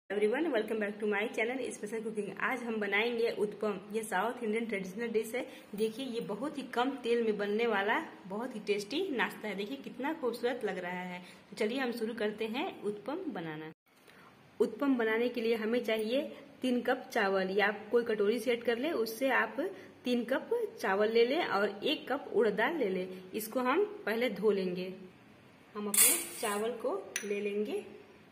Everyone, welcome back to my channel special cooking. आज हम बनाएंगे उत्पम। ये साउथ इंडियन ट्रेडिशनल डिश है। देखिए, ये बहुत ही कम तेल में बनने वाला बहुत ही टेस्टी नाश्ता है। देखिए कितना खूबसूरत लग रहा है। तो चलिए हम शुरू करते हैं उत्पम बनाना। उत्पम बनाने के लिए हमें चाहिए 3 कप चावल, या आप कोई कटोरी सेट कर ले, उससे आप 3 कप चावल ले लें और 1 कप उड़द दाल ले लें। इसको हम पहले धो लेंगे। हम अपने चावल को ले लेंगे।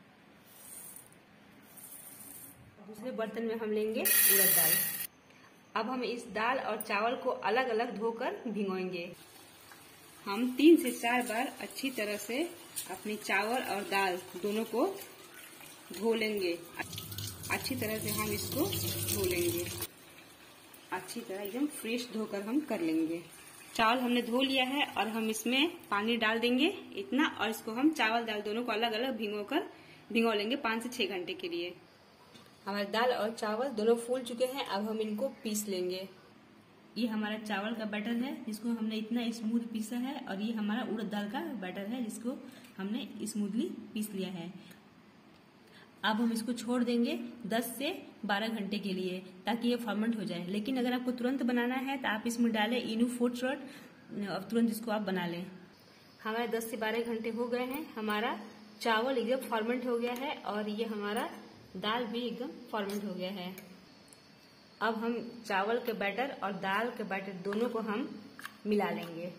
दूसरे बर्तन में हम लेंगे उड़द दाल। अब हम इस दाल और चावल को अलग अलग धोकर भिगोएंगे। हम 3 से 4 बार अच्छी तरह से अपनी चावल और दाल दोनों को धो लेंगे। अच्छी तरह से हम इसको धो लेंगे। अच्छी तरह एकदम फ्रेश धोकर हम कर लेंगे। चावल हमने धो लिया है और हम इसमें पानी डाल देंगे इतना, और इसको हम चावल दाल दोनों को अलग अलग भिगो लेंगे 5 से 6 घंटे के लिए। हमारे दाल और चावल दोनों फूल चुके हैं। अब हम इनको पीस लेंगे। ये हमारा चावल का बैटर है जिसको हमने इतना स्मूथ पीसा है, और ये हमारा उड़द दाल का बैटर है जिसको हमने स्मूथली पीस लिया है। अब हम इसको छोड़ देंगे 10 से 12 घंटे के लिए, ताकि ये फर्मेंट हो जाए। लेकिन अगर आपको तुरंत बनाना है तो आप इसमें डालें इनो फूड शॉट, अब तुरंत इसको आप बना लें। हमारे 10 से 12 घंटे हो गए हैं। हमारा चावल एकदम फर्मेंट हो गया है और ये हमारा दाल भी एकदम फर्मेंट हो गया है। अब हम चावल के बैटर और दाल के बैटर दोनों को हम मिला लेंगे।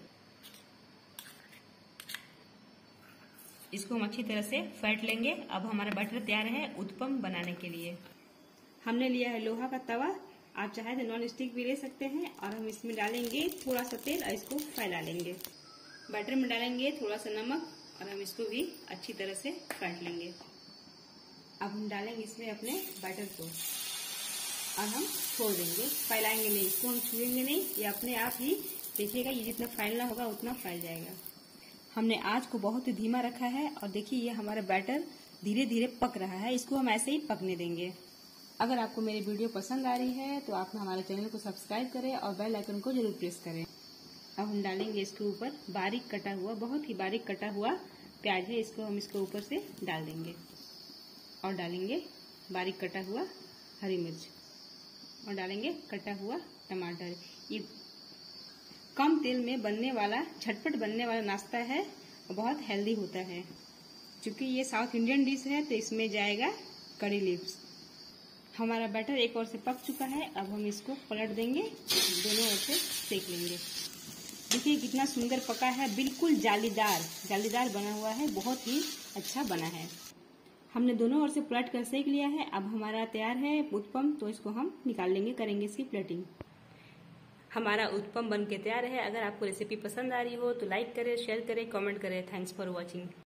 इसको हम अच्छी तरह से फेंट लेंगे। अब हमारा बैटर तैयार है उत्पम बनाने के लिए। हमने लिया है लोहा का तवा, आप चाहे तो नॉन स्टिक भी ले सकते हैं। और हम इसमें डालेंगे थोड़ा सा तेल और इसको फैला लेंगे। बैटर में डालेंगे थोड़ा सा नमक और हम इसको भी अच्छी तरह से फेंट लेंगे। अब हम डालेंगे इसमें अपने बैटर को और हम छोड़ देंगे, फैलाएंगे नहीं, इसको हम छुएंगे नहीं। ये अपने आप ही देखिएगा, ये जितना फैलना होगा उतना फैल जाएगा। हमने आंच को बहुत ही धीमा रखा है और देखिए ये हमारा बैटर धीरे धीरे पक रहा है। इसको हम ऐसे ही पकने देंगे। अगर आपको मेरी वीडियो पसंद आ रही है तो आप हमारे चैनल को सब्सक्राइब करें और बेल आइकन को जरूर प्रेस करें। अब हम डालेंगे इसके ऊपर बारीक कटा हुआ, बहुत ही बारीक कटा हुआ प्याज है, इसको हम इसके ऊपर से डाल देंगे। और डालेंगे बारीक कटा हुआ हरी मिर्च और डालेंगे कटा हुआ टमाटर। ये कम तेल में बनने वाला, झटपट बनने वाला नाश्ता है और बहुत हेल्दी होता है। क्योंकि ये साउथ इंडियन डिश है तो इसमें जाएगा करी लीव्स। हमारा बैटर एक ओर से पक चुका है। अब हम इसको पलट देंगे, दोनों ओर से सेक लेंगे। देखिए कितना सुंदर पका है, बिल्कुल जालीदार बना हुआ है, बहुत ही अच्छा बना है। हमने दोनों ओर से पलट कर सेक लिया है। अब हमारा तैयार है उत्पम, तो इसको हम निकाल लेंगे, करेंगे इसकी प्लेटिंग। हमारा उत्पम बनके तैयार है। अगर आपको रेसिपी पसंद आ रही हो तो लाइक करें, शेयर करें, कमेंट करें। Thanks for watching.